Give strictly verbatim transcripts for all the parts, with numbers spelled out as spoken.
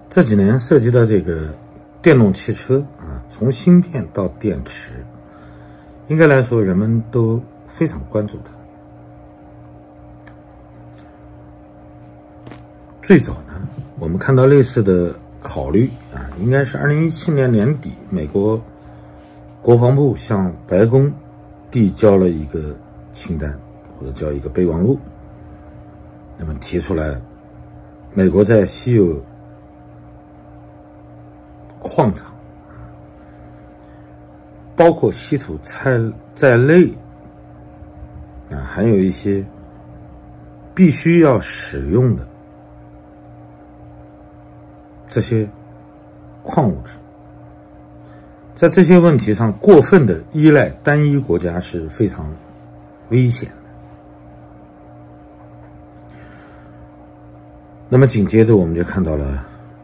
这几年涉及到这个电动汽车啊，从芯片到电池，应该来说人们都非常关注它。最早呢，我们看到类似的考虑啊，应该是二零一七年年底，美国国防部向白宫递交了一个清单，或者叫一个备忘录，那么提出来，美国在稀有矿场，包括稀土在在内啊，还有一些必须要使用的这些矿物质，在这些问题上过分的依赖单一国家是非常危险的。那么紧接着我们就看到了，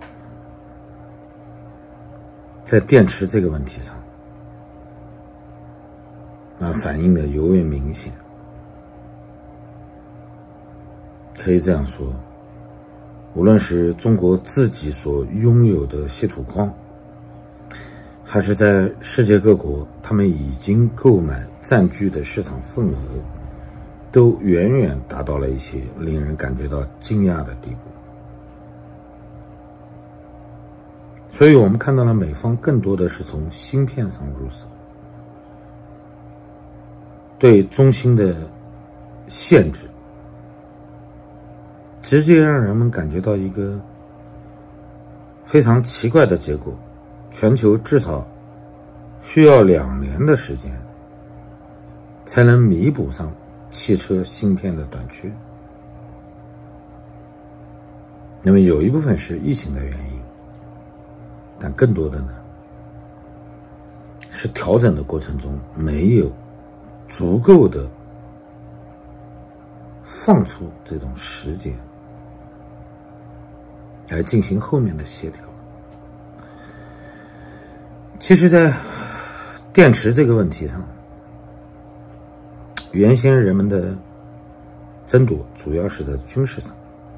在电池这个问题上，那反映的尤为明显。可以这样说，无论是中国自己所拥有的稀土矿，还是在世界各国他们已经购买占据的市场份额，都远远达到了一些令人感觉到惊讶的地步。所以我们看到了美方更多的是从芯片上入手，对中芯的限制直接让人们感觉到一个非常奇怪的结果，全球至少需要两年的时间才能弥补上汽车芯片的短缺。那么有一部分是疫情的原因，但更多的呢是调整的过程中没有足够的放出这种时间来进行后面的协调。其实在电池这个问题上，原先人们的争夺主要是在军事上，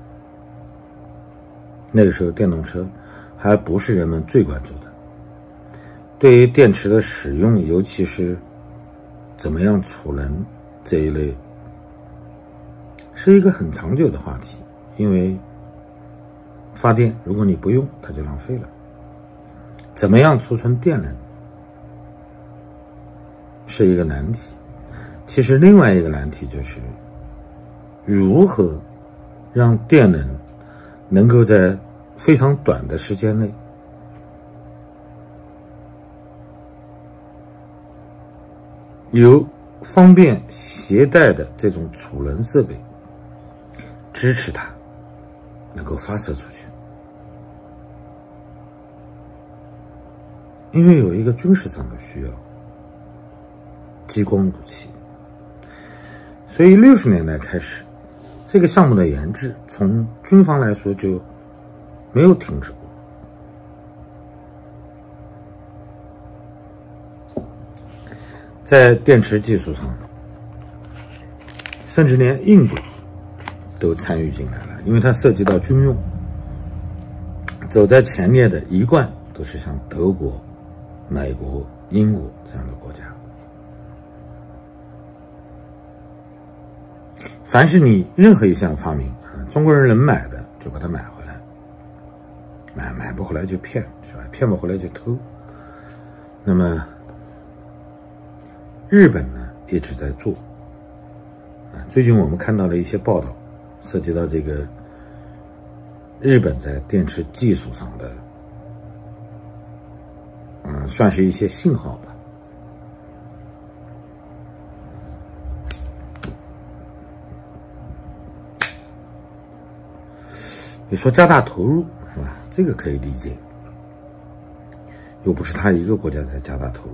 那个时候电动车还不是人们最关注的。对于电池的使用，尤其是怎么样储能这一类，是一个很长久的话题。因为发电如果你不用，它就浪费了。怎么样储存电能是一个难题。其实另外一个难题就是如何让电能能够在非常短的时间内有方便携带的这种储能设备支持它能够发射出去。因为有一个军事上的需要，激光武器，所以六十年代开始，这个项目的研制从军方来说就没有停止过。在电池技术上，甚至连印度都参与进来了，因为它涉及到军用。走在前列的一贯都是像德国、美国、英国这样的国家。凡是你任何一项发明啊，中国人能买的就把它买回来，买买不回来就骗，是吧？骗不回来就偷。那么日本呢一直在做啊，最近我们看到了一些报道，涉及到这个日本在电池技术上的嗯，算是一些信号吧。你说加大投入是吧？这个可以理解，又不是他一个国家在加大投入。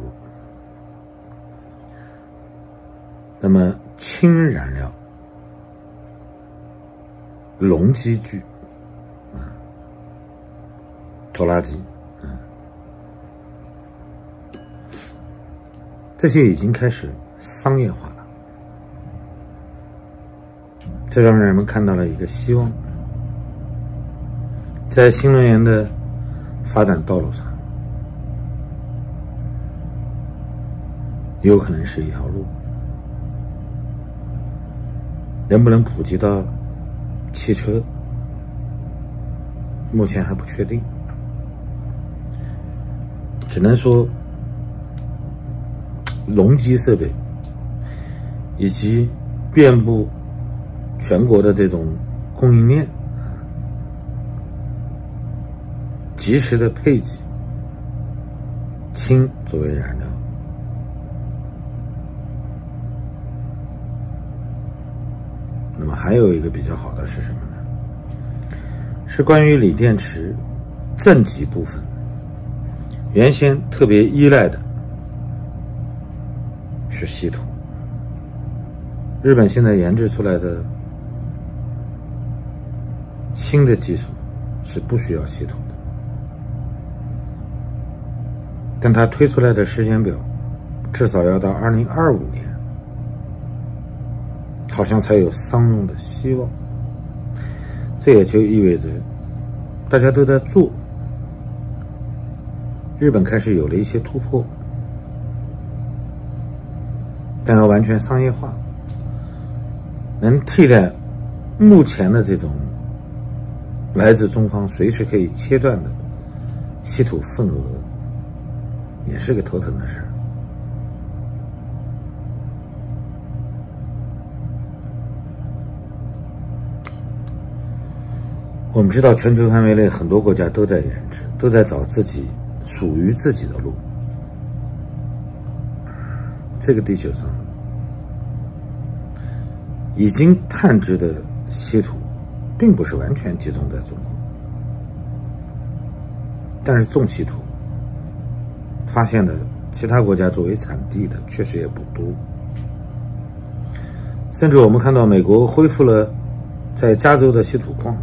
那么氢燃料、隆基具、啊、拖拉机，嗯、啊，这些已经开始商业化了，这让人们看到了一个希望。在新能源的发展道路上，有可能是一条路，能不能普及到汽车，目前还不确定，只能说隆基设备以及遍布全国的这种供应链，及时的配给氢作为燃料，那么还有一个比较好的是什么呢？是关于锂电池正极部分，原先特别依赖的是稀土，日本现在研制出来的新的技术是不需要稀土的，但它推出来的时间表至少要到二零二五年，好像才有商用的希望。这也就意味着大家都在做，日本开始有了一些突破，但要完全商业化，能替代目前的这种来自中方随时可以切断的稀土份额，也是个头疼的事儿。我们知道全球范围内很多国家都在研制，都在找自己属于自己的路。这个地球上已经探知的稀土并不是完全集中在中国，但是重稀土发现的其他国家作为产地的确实也不多，甚至我们看到美国恢复了在加州的稀土矿，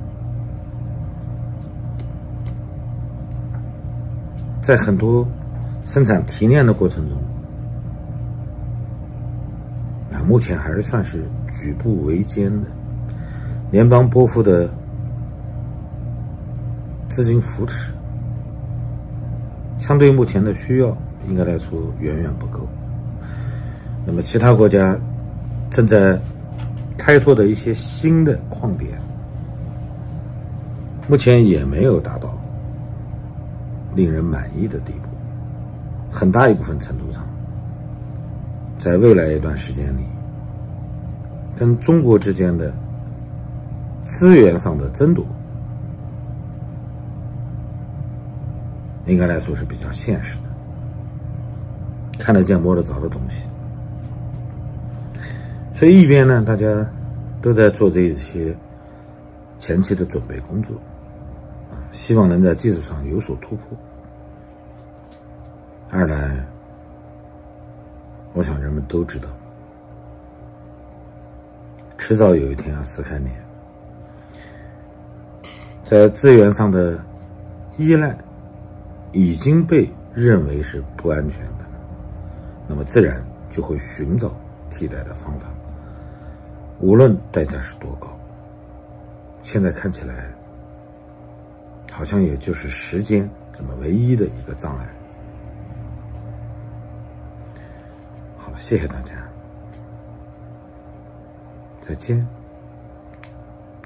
在很多生产提炼的过程中，啊，目前还是算是举步维艰的。联邦拨付的资金扶持，相对目前的需要，应该来说远远不够。那么其他国家正在开拓的一些新的矿点，目前也没有达到令人满意的地步，很大一部分程度上，在未来一段时间里，跟中国之间的资源上的争夺，应该来说是比较现实的，看得见摸得着的东西。所以一边呢，大家都在做这些前期的准备工作，希望能在技术上有所突破。二来，我想人们都知道，迟早有一天要撕开脸，在资源上的依赖已经被认为是不安全的，那么自然就会寻找替代的方法，无论代价是多高。现在看起来好像也就是时间这么唯一的一个障碍。好了，谢谢大家，再见。